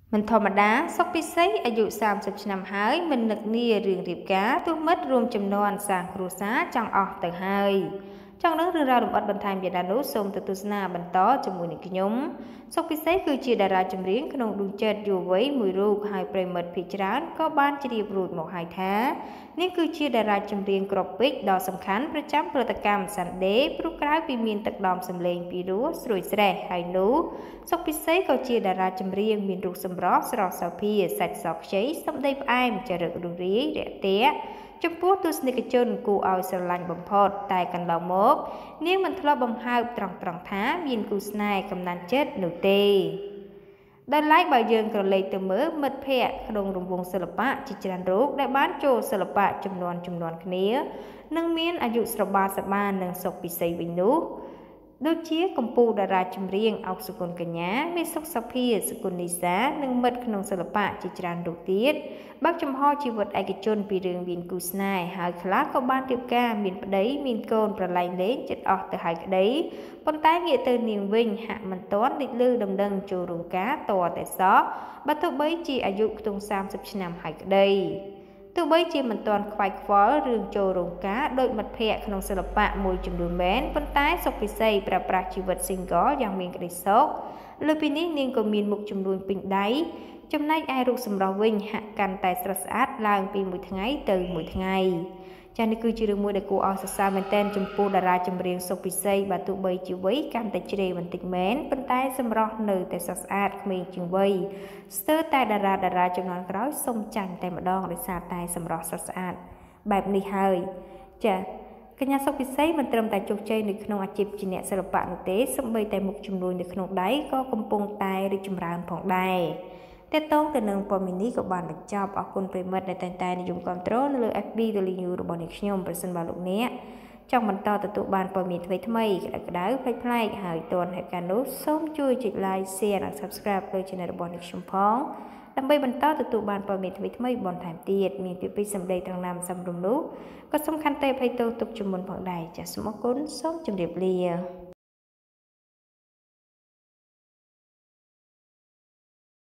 មិនធម្មតាសុកពិសីអាយុ30ឆ្នាំហើយមិននឹកនារឿងរៀបការទោះមិត្តរួមចំនួនសាងគ្រួសារចង់អស់ទៅហើយចង់ដឹងរឿងរ៉ាវលម្អិតបន្ថែមទៀតនោះសូមទៅទស្សនាបន្តជាមួយនឹងខ្ញុំសុកពិសីគឺជាតារាចម្រៀងក្នុងដួងចិត្តយុវវ័យមួយរូបហើយប្រិមិត្តភាគច្រើនក៏បានជ្រាបរួចមកហើយថានេះគឺជាតារាចម្រៀងក្របពេជ្រដ៏សំខាន់ប្រចាំព្រឹត្តិកម្ម Sunday ព្រោះក្រៅពីមានទឹកដមសម្លេងពីរោះស្រួយស្រេះហើយនោះសុកពិសីក៏ជាតារាចម្រៀងមានរូបសម្រស់ស្រស់សោភាសាច់សខ្ចីសម្ដីផ្អែមចរិតរួសរាយរាក់ទាក់ចំពោះទស្សនិកជនគួរឲ្យស្រឡាញ់បំផុតតែកន្លងមកនាងមិនធ្លាប់បង្ហើបត្រង់ថាមានគូស្នេហ៍កំណានចិត្តនោះទេដោយឡែកបើយើងក្រឡេកទៅមើលមិត្តភ័ក្តិក្នុងរង្វង់សិល្បៈជាច្រើនរូបដែលបានចូលសិល្បៈចំនួនគ្នានិងមានអាយុស្របាលសមានឹងសុកពិសីវិញនោះដូចជាកម្ពុជាតារាចម្រៀងអុកសុគន្ធកញ្ញាមេសុកសុភាសុគន្ធនីសានិងមិត្តក្នុងសិល្បៈជាច្រើនរូបទៀតបើកចំហជីវិតឯកជនពីរឿងមានគូស្នេហ៍ហើយខ្លះក៏បានរៀបការមានប្តីមានកូនប្រឡែងលេងចិត្តអស់ទៅហើយក្តីប៉ុន្តែងាកទៅនាងវិញហាក់មិនទាន់លេចលឺដំណឹងចូលរោងការតតែសោះបើទោះបីជាអាយុខ្ទង់30ឆ្នាំហើយក្តីទោះបីជាមិនទាន់ខ្វាយខ្វល់រឿងចូលរោងការដោយមិត្តភ័ក្តិក្នុងសិល្បៈមួយចំនួនមែនប៉ុន្តែសុកពិសីប្រើប្រាស់ជីវិត single យ៉ាងមានក្តីសុខលើពីនេះនាងក៏មានមុខចំនួនពេញដៃចំណែកឯរូបសម្រស់វិញហាក់កាន់តែស្រស់ស្អាតឡើងពីមួយថ្ងៃទៅមួយថ្ងៃចា៎នេះគឺជារឿងមួយដែលគួរឲ្យសរសើរមែនទែនចំពោះតារាចម្រៀងសុកពិសីបើទោះបីជាវ័យកាន់តែជ្រេបន្តិចមែនប៉ុន្តែសម្រស់នៅតែស្រស់ស្អាតក្មេងជាងវ័យស្ទើរតែតារាជំនាន់ក្រោយសុំចាញ់តែម្ដងដោយសារតែសម្រស់ស្រស់ស្អាតបែបនេះហើយចា៎កញ្ញាសុកពិសីមិនត្រឹមតែជោគជ័យនៅក្នុងអាជីពជាអ្នកសិល្បៈនោះទេសូម្បីតែមុខជំនួញនៅក្នុងដៃក៏កំពុងតែរីកចម្រើនផងដែរតើតោងទៅនឹងព័ត៌មាននេះក៏បានបញ្ចប់អរគុណប្រិមិត្តដែលតែងតែនិយមគាំទ្រនៅលើ FB Daily News របស់អ្នកខ្ញុំប្រសិនបើលោកអ្នកចង់បន្តទទួលបានព័ត៌មានថ្មីៗក្តៅៗប្លែកៗហើយទាន់ហេតុការណ៍នោះសូមជួយចុច Like Share និង Subscribe លើ Channel របស់អ្នកខ្ញុំផងដើម្បីបន្តទទួលបានព័ត៌មានថ្មីៗបន្ថែមទៀតមានពីសម្ដីត្រង់ណាមសំរុំនោះក៏សំខាន់តែភ័យទោសទុកជំនុនផងដែរចាសសូមអរគុណសូមជម្រាបលា